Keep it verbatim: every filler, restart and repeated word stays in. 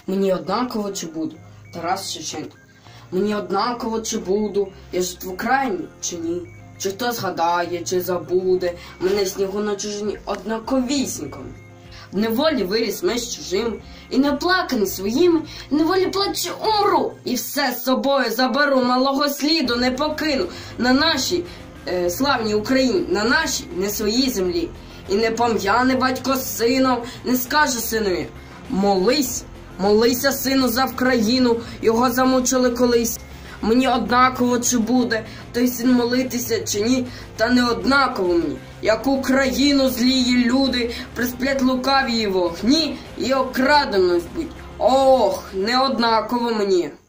Мені однаково, чи буду Тарас Шевченко. Мені однаково, чи буду я жити в Україні, чи ні. Чи хто згадає, чи забуде мене в снігу на чужині однаковісінько. В неволі виріс ми з чужими, і не плаканий своїми, в неволі плачу умру, і все з собою заберу, малого сліду не покину на нашій е, славній Україні, на нашій не своїй землі. І не пом'яне батько з сином, не скаже синові: молись, молися, сину, за Вкраїну, його замучили колись. Мені однаково, чи буде той син молитися, чи ні, та не однаково мені, як Україну злії люди присплять лукаві вогні і окрадено збуть. Ох, не однаково мені.